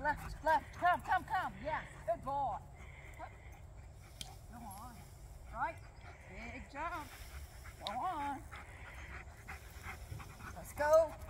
left. Come. Yes, good boy. Go on. Right. Big jump. Go on. Let's go.